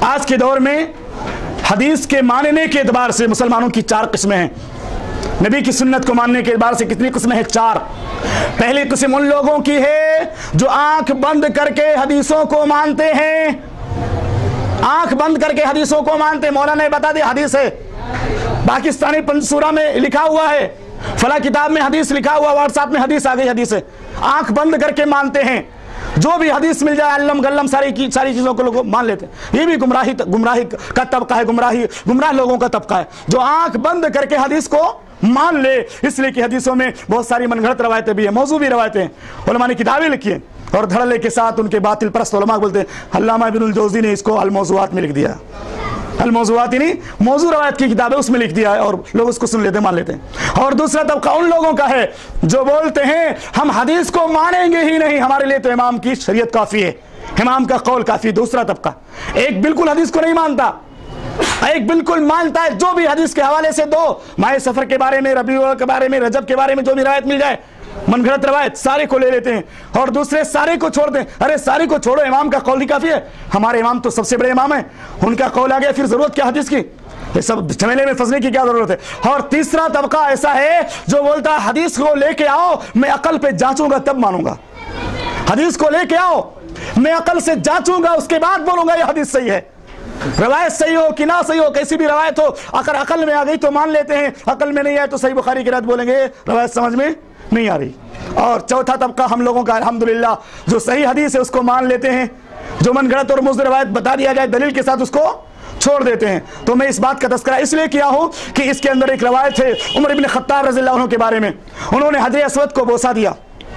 आज के दौर में हदीस के मानने के एतबार से मुसलमानों की 4 किस्में हैं। नबी की सुन्नत को मानने के एतबार से कितनी किस्में हैं? 4। पहली किस्म उन लोगों की है जो आंख बंद करके हदीसों को मानते हैं। आंख बंद करके हदीसों को मानते हैं। मौलाना ने बता दिया हदीस है, पाकिस्तानी पंसूरा में लिखा हुआ है, फला किताब में हदीस लिखा हुआ, व्हाट्सएप में हदीस आ गई, हदीस है। आंख बंद करके मानते हैं, जो भी हदीस मिल जाए अल्लम गल्लम सारी चीजों को लोग मान लेते हैं। ये भी गुमराही का तबका है, गुमराह लोगों का तबका है जो आंख बंद करके हदीस को मान ले। इसलिए कि हदीसों में बहुत सारी मनगढ़ंत रवायतें भी है, मौजू भी रवायतें हैं। उलमा ने किताबें लिखी हैं और धड़ल्ले के साथ उनके बातिल परस्त उलमा बोलते हैं। अल्लामा इब्नुल जौज़ी ने इसको अल मौज़ूआत में लिख दिया। अल मौज़ूआत यानी मौजू रवायत की किताब है, उसमें लिख दिया है और लोग उसको सुन लेते हैं, मान लेते हैं। और दूसरा तबका उन लोगों का है जो बोलते हैं हम हदीस को मानेंगे ही नहीं, हमारे लिए तो इमाम की शरीयत काफी है, इमाम का कौल काफी। दूसरा तबका, एक बिल्कुल हदीस को नहीं मानता, एक बिल्कुल मानता है जो भी हदीस के हवाले से दो, माह सफर के बारे में, रबीउल के बारे में, रजब के बारे में जो भी रवायत मिल जाए, मनगढ़ंत रवायत सारे को ले लेते हैं और दूसरे सारे को छोड़ दें। अरे सारे को छोड़ो, इमाम का कौल ही काफी है, हमारे इमाम तो सबसे बड़े इमाम है, उनका कौल आ गया, फिर जरूरत क्या हदीस की? ये सब झमेले में फंसने की क्या जरूरत है? और तीसरा तबका ऐसा है जो बोलता है हदीस को लेके आओ, मैं अकल पे जांचूंगा तब मानूंगा। हदीस को लेके आओ, मैं अकल से जांचूंगा, उसके बाद बोलूंगा ये हदीस सही है। रवायत सही हो कि ना सही हो, कैसी भी रवायत हो, अगर अकल में आ गई तो मान लेते हैं, अकल में नहीं आए तो सही बुखारी की रवायत बोलेंगे, रवायत समझ में नहीं आ रही। और चौथा तबका हम लोगों का अल्हम्दुलिल्लाह जो सही हदीस है उसको मान लेते हैं, जो मनगढ़ंत और मुज़ रवायत बता दिया जाए दलील के साथ उसको छोड़ देते हैं। तो मैं इस बात का तज़किरा इसलिए किया हूं कि इसके अंदर एक रवायत है उमर इब्न खत्ताब रज़ियल्लाहु अन्हु के बारे में। उन्होंने हजरे अस्वद को बोसा दिया,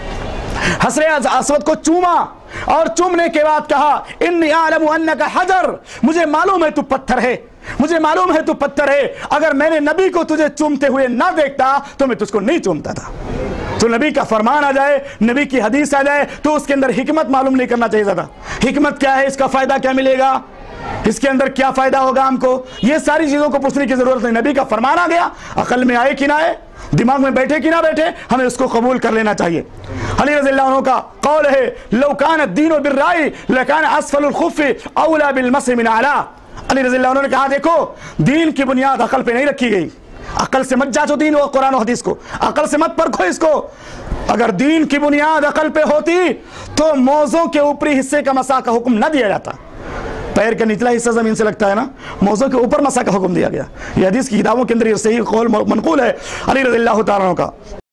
हजरे अस्वद को चूमा और चूमने के बाद कहा इन्नी आलमु अन्नका हजर, मुझे मालूम है तू पत्थर है, मुझे मालूम है तू पत्थर है। अगर मैंने नबी को तुझे चूमते हुए ना देखता तो मैं तुझको नहीं चूमता था। तो नबी का फरमान आ जाए, नबी की हदीस आ जाए तो उसके अंदर हिकमत मालूम नहीं करना चाहिए था। हिकमत क्या है, इसका फायदा क्या मिलेगा, इसके अंदर क्या फायदा होगा हमको, ये सारी चीजों को पूछने की जरूरत नहीं। नबी का फरमान आ गया, अकल में आए कि ना आए, दिमाग में बैठे कि ना बैठे, हमें उसको कबूल कर लेना चाहिए। अली रज़ियल्लाहु अन्हु का कौल है लौ कान अद-दीनु बिर्राई लकान अस्फलुल खुफ़्फ़ि औला बिल मस्हि मिन आला। अली रज़ियल्लाहु अन्हु ने कहा देखो दीन की बुनियाद अकल पे नहीं रखी गई, अकल से मत जांचो दीन और कुरान और हदीस को, अकल से मत परखो इसको। अगर दीन की बुनियाद अकल पे होती तो मौजों के ऊपरी हिस्से का मसा का हुक्म न दिया जाता। पैर का निचला हिस्सा जमीन से लगता है ना, मौजों के ऊपर मसा का हुक्म दिया गया। यह हदीस की किताबों के अंदर ये सही कौल मनकूल है अली रज़ियल्लाहु ताला अन्हु का।